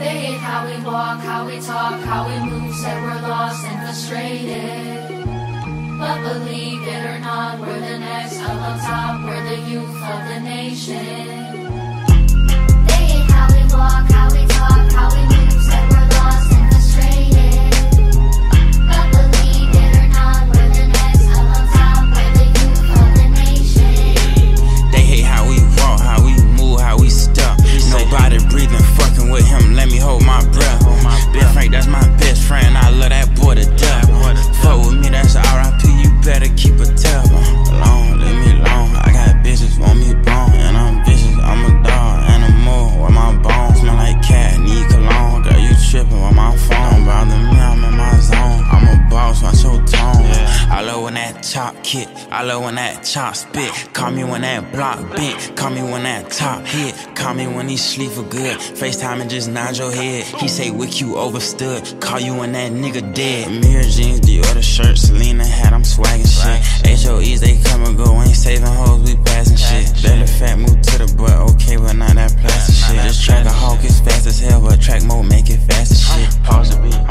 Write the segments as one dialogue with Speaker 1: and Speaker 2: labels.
Speaker 1: They hate how we walk, how we talk, how we move, said we're lost and frustrated. But believe it or not, we're the next up on top, we're the youth of the nation. They hate how we walk, how we talk, how we move, said we're lost and frustrated. But believe it or not, we're the next up on top, we're the youth of the nation.
Speaker 2: They hate how we walk, how we move, how we step. Nobody breathing, fucking with him, let me hold my breath. Bill Frank, that's my best friend, I love that boy to death. Fuck with me, that's R.I.P., you better keep a tab. Alone, leave me alone, I got bitches, want me bone. And I'm vicious, I'm a dog, animal, with my bones. Smell like cat, need cologne, girl, you tripping with my phone. Don't bother me, I'm in my zone, I'm a boss, watch your tone. I love when that chop kick, I love when that chop spit. Call me when that block bent, call me when that top hit. Call me when he sleep for good, FaceTime and just nod your head. He say Wick, you overstood, call you when that nigga dead. Mirror jeans, Dior the shirt, Selena hat, I'm swagging shit. HOEs, they come and go, ain't saving hoes, we passing shit. Belly fat, move to the butt, okay, but not that plastic shit. This track a hawk is fast as hell, but track mode make it fast as shit. Pause the beat,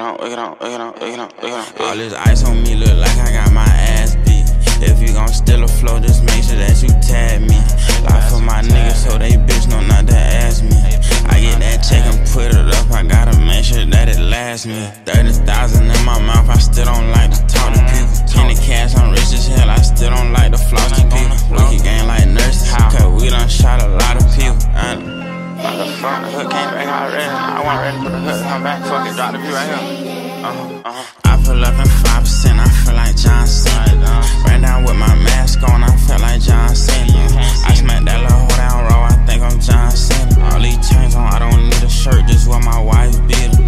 Speaker 2: all this ice on me look like I got my ass beat. If you gon' steal a flow, just make sure that you tag me. Life for my niggas so they bitch know not to ask me. I get that check and put it up, I gotta make sure that it lasts me. 30,000 in my mouth, I still don't like to talk to people. In the cash, I'm rich as hell, I still don't like to floss to people. Wicked gang like nurses, cause we done shot a lot of people. Motherfucker, the hook came back already. I wasn't ready for the hook to come back, fuck it, drop the view right here. I pull up in 5%, I feel like John Cena. Ran down with my mask on, I felt like John Cena. I smacked that little hoe down row, I think I'm John Cena. All these chains on, I don't need a shirt, just what my wife beat her.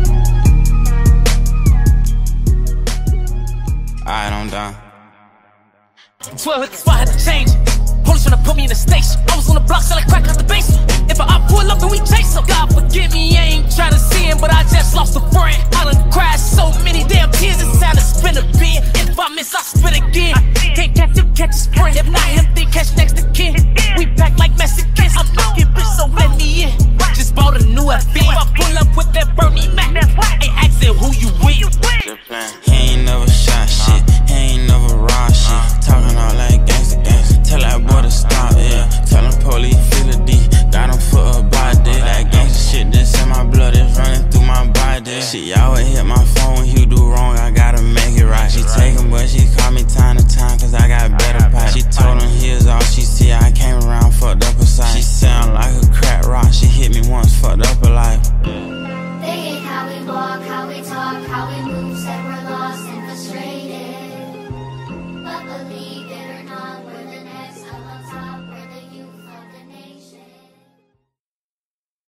Speaker 2: Alright, I'm done.
Speaker 3: 12 hit the spot, had to change it. Police tryna put me in the station. I was on the block selling crack out the basement. If I pull up, then we chase him. God forgive me, I ain't tryna see him, but I just lost a friend. I done cried so many damn tears, it's time to spin a bin. If I miss, I spin again. Can't catch him, catch a sprint. If not him, then catch next to kin. We pack like Mexicans. I'm looking, bitch, so let me in. Just bought a new FB. I pull up with that Bernie Mac. Ain't asking who you with.
Speaker 2: He ain't never shot shit, he ain't never raw shit. Talking all that gangsta. Tell that boy to stop, yeah. Tell him police feel a D, got him for a body. That gangsta shit that's in my blood is running through my body. Shit, y'all would hit my phone when you do wrong, I gotta make it right. She take him, but she call me time to time, cause I got better pipe. She told him here's all she see, I came around, fucked up her side. She sound like a crack rock, she hit me once, fucked up her life.
Speaker 1: They hate how we walk, how we talk,